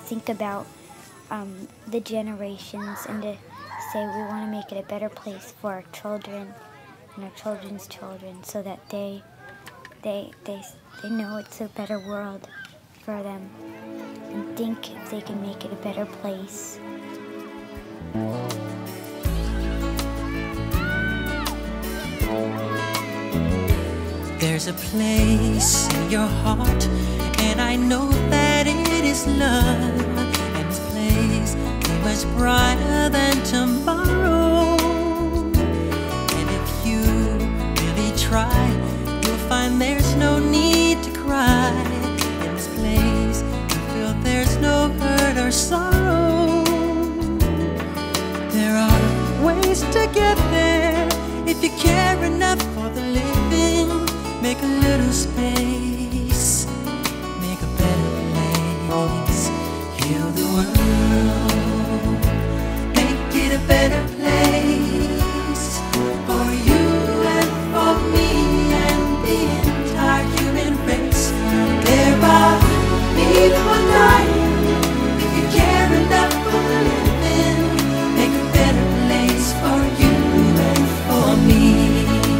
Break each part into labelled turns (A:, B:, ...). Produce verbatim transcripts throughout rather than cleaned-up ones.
A: think about um, the generations and to say we want to make it a better place for our children and our children's children, so that they they they they know it's a better world for them and think if they can make it a better place.
B: There's a place in your heart, and I know that it is love, and this place is much brighter than tomorrow. And if you really try, you'll find there's no need to cry. In this place, you feel there's no hurt or sorrow. There are ways to get there if you care enough for the living. Make a little space, make a better place. Heal the world, make it a better place for you and for me and the entire human race. There are people dying. If you care enough for the living, make a better place for you and for me.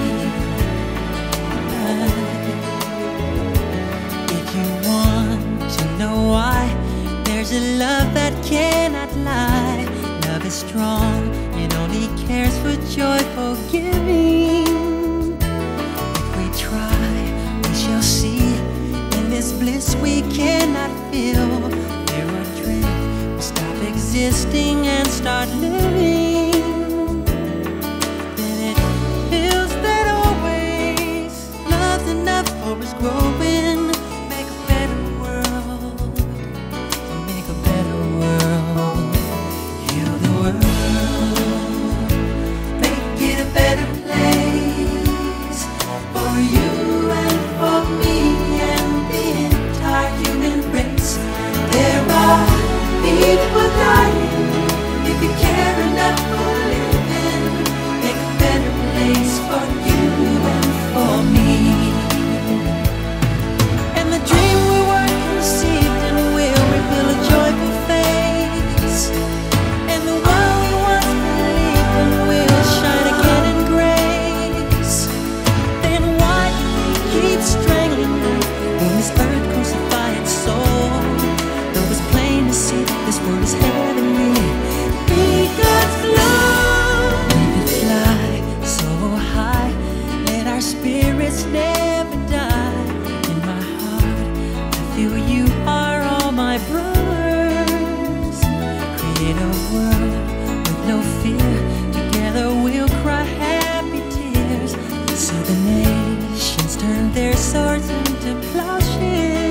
B: There's a love that cannot lie. Love is strong, it only cares for joyful giving. If we try, we shall see. In this bliss we cannot feel. There are dreams, we stop existing and start living. Then it feels that always love's enough for us growing. Make a better world, make a better world. Heal the world, make it a better place for you and for me and the entire human race. There are people dying. If you care enough for living, make a better place for you and for me. And the dream we were conceived in will reveal a joyful face. And the world we once believed in will shine again in grace. Then why keep strangling me when this earth crucify its soul? Though it's plain to see that this world is heavenly. Be God's love. We could fly so high, let our spirits never die. In my heart, I feel you are all my brothers. Create a world with no fear. Together we'll cry happy tears. See the nations turn their swords into plowshares.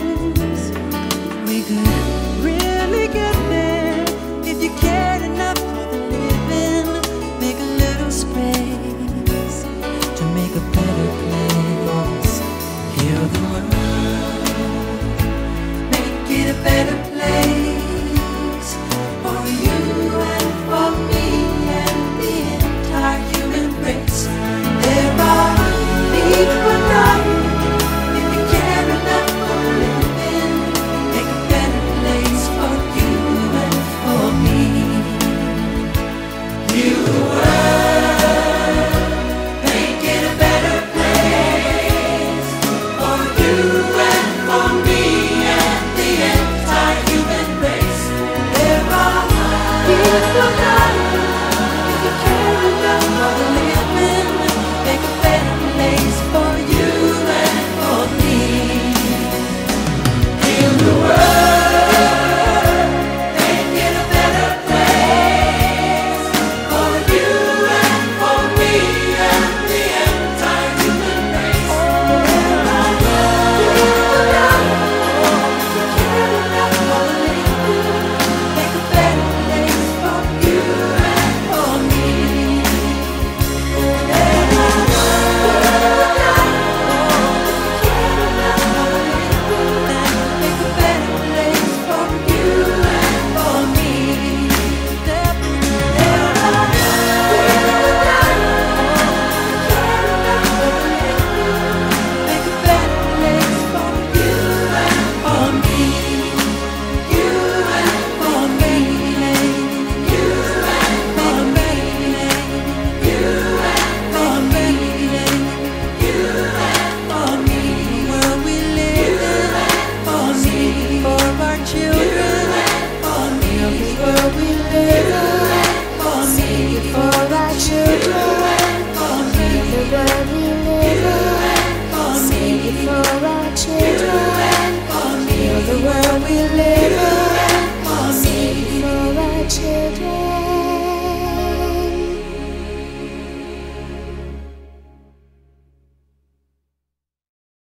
B: We could really get there if you cared enough for the living. Make a little space to make a better place. Heal the world, make it a better place for you and for me and the entire human race. There are people dying. If you care enough for the living, make a better place for you and for me. Heal the world, make it a better place for you and for me and the entire human race. There are people dying.